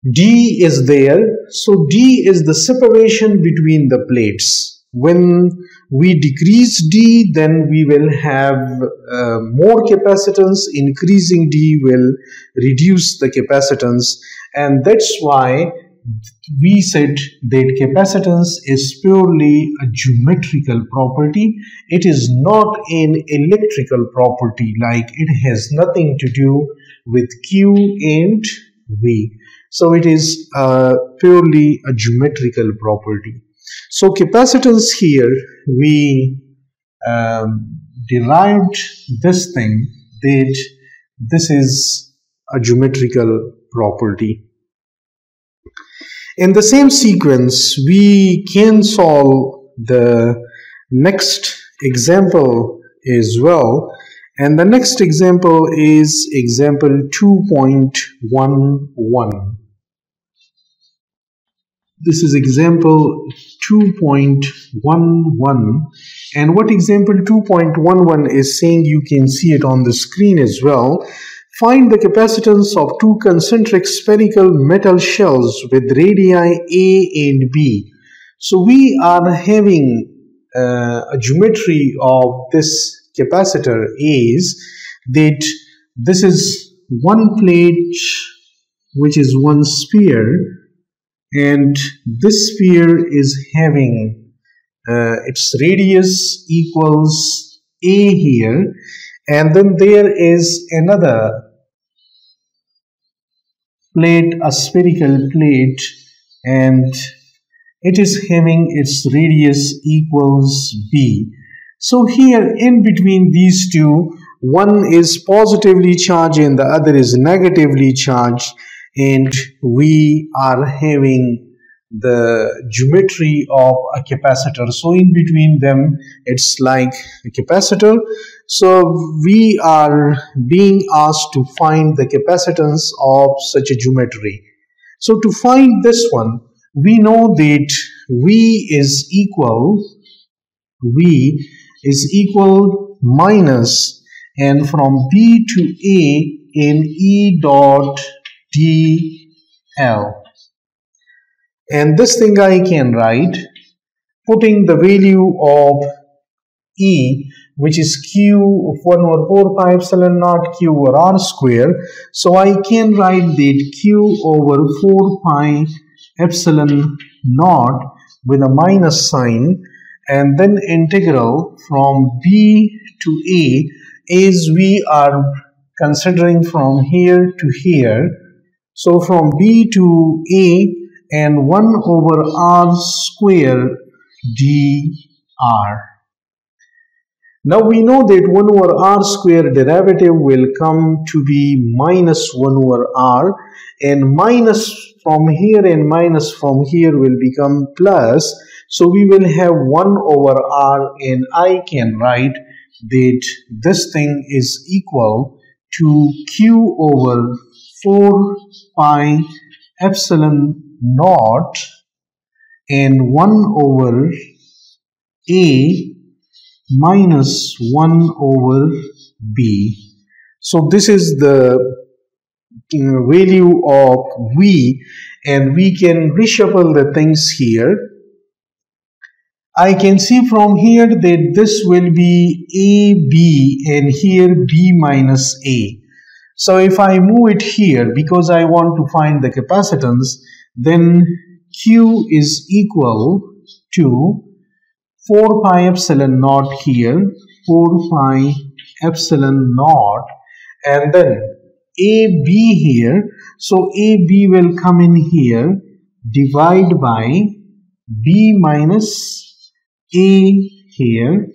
D is there, so D is the separation between the plates. When we decrease D, then we will have more capacitance. Increasing D will reduce the capacitance, and that's why we said that capacitance is purely a geometrical property. It is not an electrical property, like it has nothing to do with Q and V. So it is purely a geometrical property. So capacitance here, we derived this thing, that this is a geometrical property. In the same sequence, we can solve the next example as well. And the next example is example 2.11. This is example 2.11, and what example 2.11 is saying, you can see it on the screen as well. Find the capacitance of two concentric spherical metal shells with radii A and B. So we are having a geometry of this capacitor is that this is one plate, which is one sphere, and this sphere is having its radius equals A here, and then there is another plate, a spherical plate, and it is having its radius equals B. So here in between these two, one is positively charged and the other is negatively charged, and we are having the geometry of a capacitor. So in between them, it's like a capacitor. So we are being asked to find the capacitance of such a geometry. So to find this one, we know that V is equal minus, and from B to A in E dot dl, and this thing I can write putting the value of E, which is Q of 1 over 4 pi epsilon naught Q over R square. So I can write that Q over 4 pi epsilon naught with a minus sign, and then integral from B to A, as we are considering from here to here. So from B to A, and 1 over R square dr. Now we know that 1 over R square derivative will come to be minus 1 over R, and minus from here and minus from here will become plus. So we will have 1 over R, and I can write that this thing is equal to Q over 4 pi epsilon naught and 1 over A minus 1 over B. So this is the value of V, and we can reshuffle the things here. I can see from here that this will be AB and here B minus A. So if I move it here, because I want to find the capacitance, then Q is equal to 4 pi epsilon naught here, 4 pi epsilon naught, and then AB here. So AB will come in here, divide by B minus A here,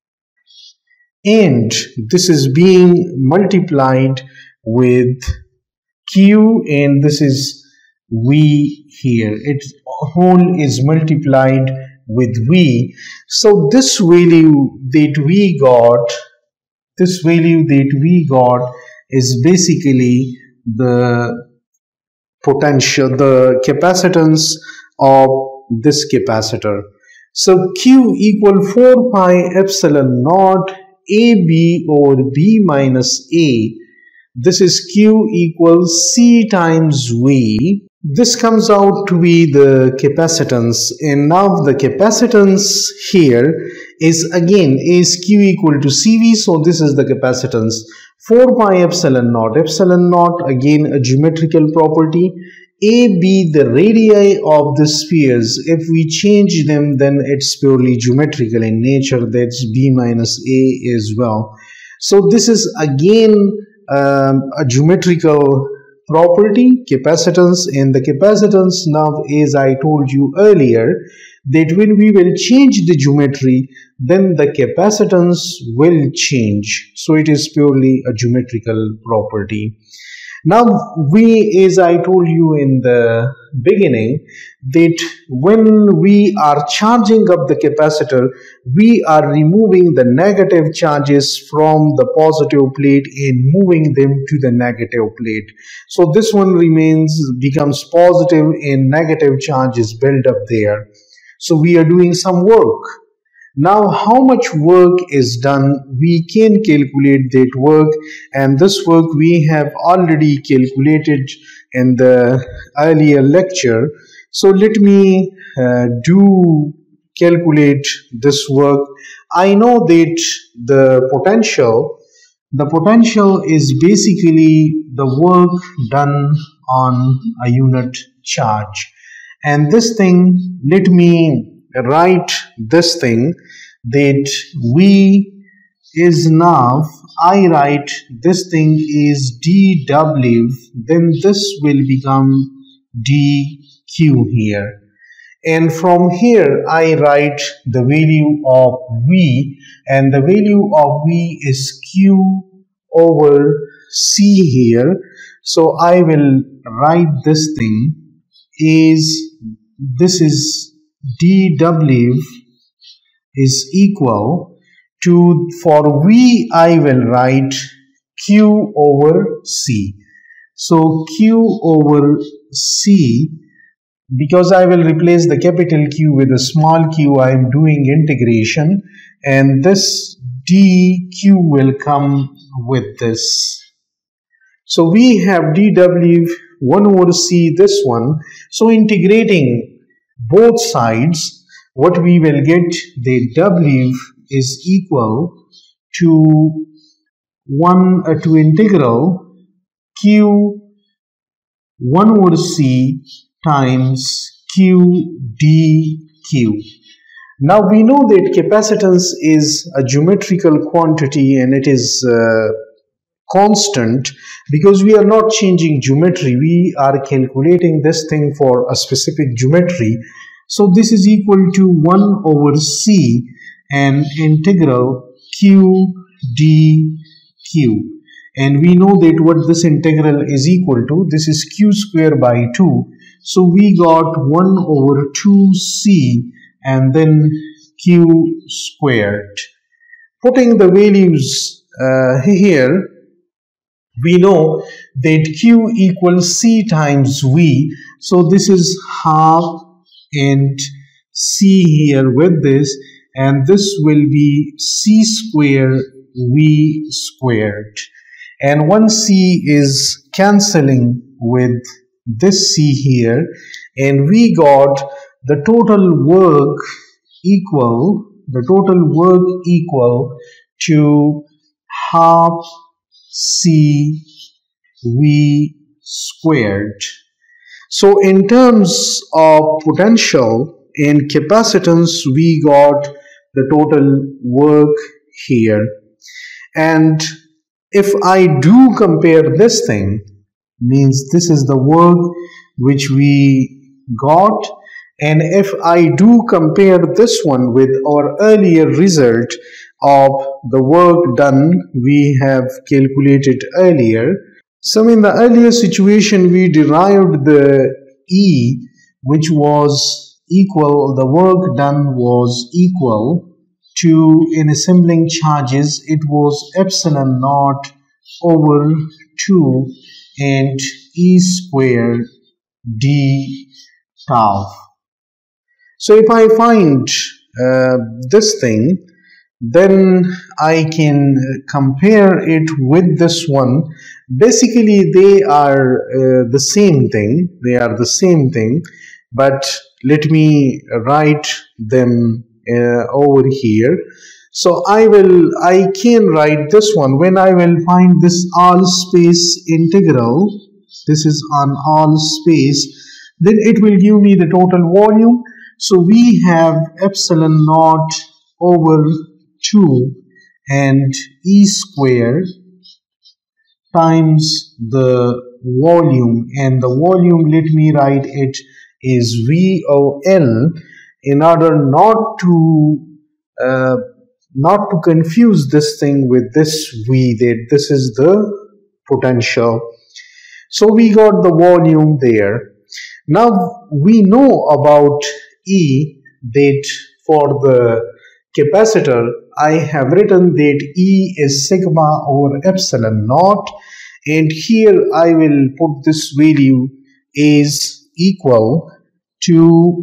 and this is being multiplied with Q, and this is V here. Its whole is multiplied with V. So this value that we got, is basically the potential, the capacitance of this capacitor. So Q equal 4 pi epsilon naught AB over B minus A. This is Q equals C times V This comes out to be the capacitance, and now the capacitance here is again is Q equal to CV, so this is the capacitance 4 pi epsilon naught. Epsilon naught again a geometrical property. A, B, the radii of the spheres. If we change them, then it's purely geometrical in nature. That's B minus A as well. So this is again a geometrical property, capacitance, and the capacitance now, as I told you earlier, that when we will change the geometry, then the capacitance will change. So it is purely a geometrical property. Now we, as I told you in the beginning, that when we are charging up the capacitor, we are removing the negative charges from the positive plate and moving them to the negative plate. So this one becomes positive and negative charges build up there. So we are doing some work. Now how much work is done, we can calculate that work, and this work we have already calculated in the earlier lecture. So let me calculate this work. I know that the potential is basically the work done on a unit charge, and this thing, let me write this thing, that V is now, I write this thing is dW, then this will become dQ here, and from here I write the value of V, and the value of V is Q over C here. So I will write this thing is, this is dW is equal to, for V I will write Q over C. So Q over C, because I will replace the capital Q with a small q, I am doing integration, and this dQ will come with this. So we have dW 1 over C, this one. So integrating both sides, what we will get, the W is equal to to integral Q 1 over C times Q dQ. Now we know that capacitance is a geometrical quantity and it is constant, because we are not changing geometry, we are calculating this thing for a specific geometry. So this is equal to 1 over C and integral Q dQ, and we know that what this integral is equal to, this is Q square by 2, so we got 1 over 2C and then Q squared. Putting the values here, we know that Q equals C times V, so this is half and C here with this, and this will be C square V squared, and one C is cancelling with this C here, and we got the total work equal to half C V squared. So in terms of potential and capacitance, we got the total work here. And if I do compare this thing, means this is the work which we got, and if I do compare this one with our earlier result of the work done we have calculated earlier. So in the earlier situation we derived the E, which was equal, the work done was equal to, in assembling charges, it was epsilon naught over 2 and E squared d tau. So if I find this thing, then I can compare it with this one, Basically they are the same thing, but let me write them over here. So I can write this one when I will find this all space integral. This is on all space, then it will give me the total volume. So we have epsilon naught over 2 and E squared times the volume, and the volume, let me write it, is VOL, in order not to confuse this thing with this V, that this is the potential. So we got the volume there. Now we know about E, that for the capacitor I have written that E is sigma over epsilon naught, and here I will put this value is equal to,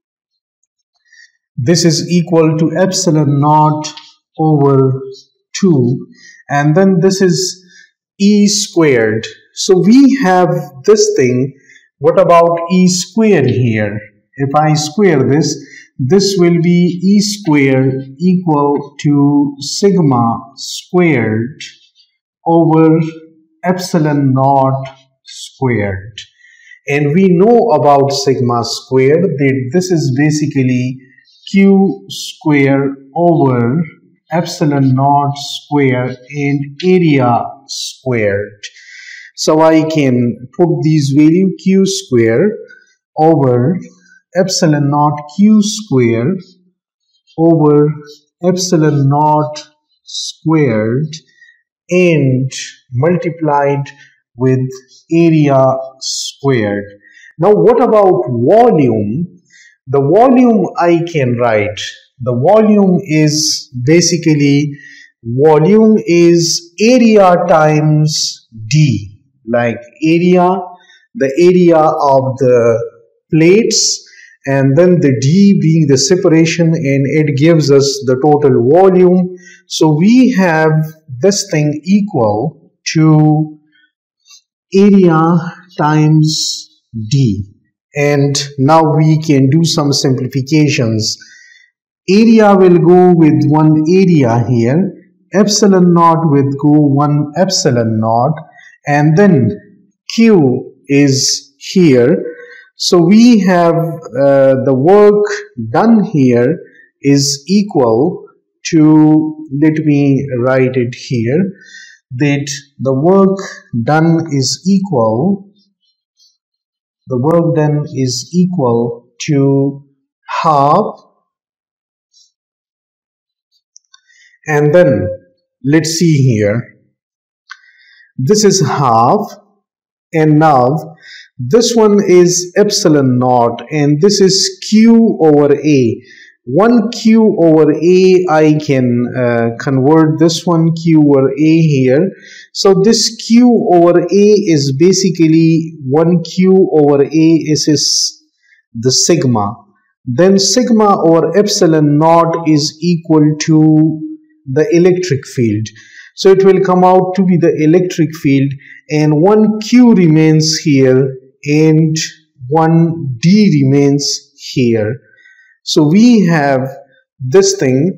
this is equal to epsilon naught over 2, and then this is E squared. So we have this thing. What about E squared here? If I square this will be E squared equal to sigma squared over epsilon naught squared. And we know about sigma squared, that this is basically Q squared over epsilon naught squared and area squared. So I can put these values, Q squared over epsilon naught Q squared over epsilon naught squared and multiplied with area squared. Now what about volume? The volume I can write. The volume is basically, volume is area times D, like area, the area of the plates, and then the D being the separation, and it gives us the total volume. So we have this thing equal to area times D. And now we can do some simplifications. Area will go with one area here, epsilon naught will go one epsilon naught, and then Q is here. So we have the work done here is equal to, let me write it here, that the work done is equal, to half, and then let's see here, this is half, and now this one is epsilon naught, and this is Q over A. 1 Q over A, I can convert this one Q over A here. So this Q over A is basically 1 Q over A is the sigma. Then sigma over epsilon naught is equal to the electric field. So it will come out to be the electric field, and 1 Q remains here and 1 D remains here. So we have this thing,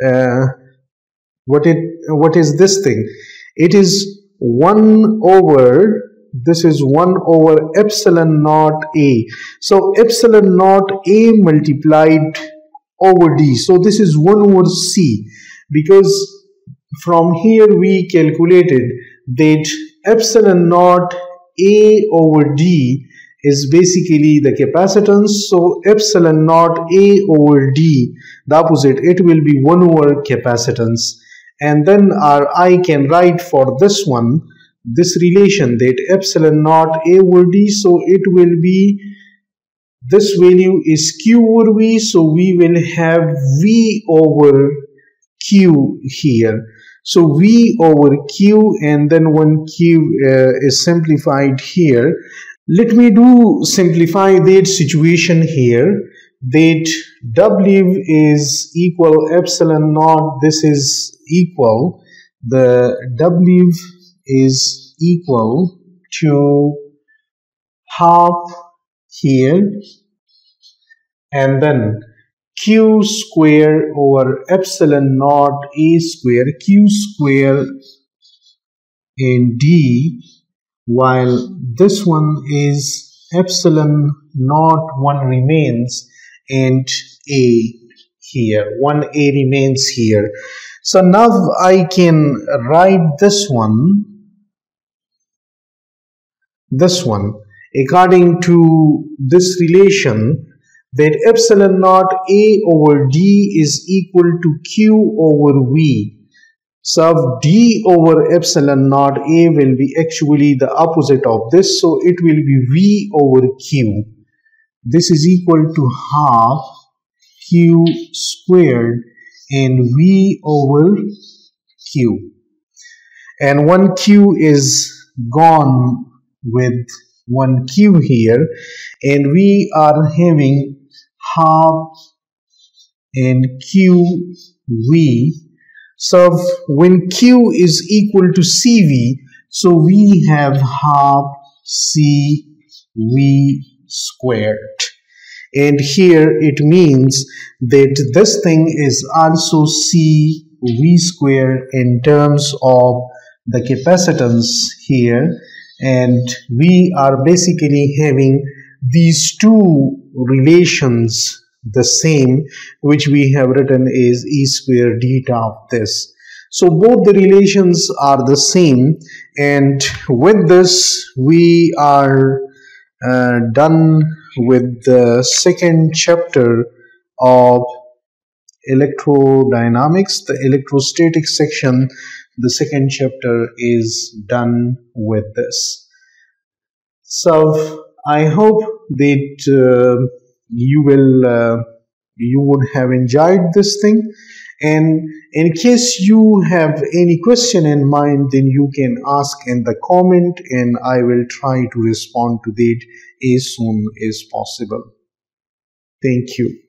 what is this thing? It is 1 over, this is 1 over epsilon naught A. So epsilon naught A multiplied over D. So this is 1 over C, because from here we calculated that epsilon naught A over D is basically the capacitance. So epsilon naught A over D, the opposite, it will be 1 over capacitance. And then I can write for this one, this relation, that epsilon naught A over D, so it will be, this value is Q over V, so we will have V over Q here. So V over Q, and then 1 Q is simplified here. Let me simplify that situation here, that W is equal epsilon naught, this is equal, the W is equal to half here, and then q square over epsilon naught a square, q square in d, while this one is epsilon naught 1 remains and a here, 1a remains here. So now I can write this one according to this relation, that epsilon naught a over d is equal to q over v. So d over epsilon naught a will be actually the opposite of this, so it will be v over q. This is equal to half q squared and v over q. And 1q is gone with 1q here, and we are having half and qv. So when q is equal to cv, so we have half cv squared. And here it means that this thing is also cv squared in terms of the capacitance here, and we are basically having these two relations the same, which we have written as e square d of this. So both the relations are the same, and with this we are done with the second chapter of electrodynamics, the electrostatic section. The second chapter is done with this. So I hope that you would have enjoyed this thing, and in case you have any question in mind, then you can ask in the comment, and I will try to respond to that as soon as possible. Thank you.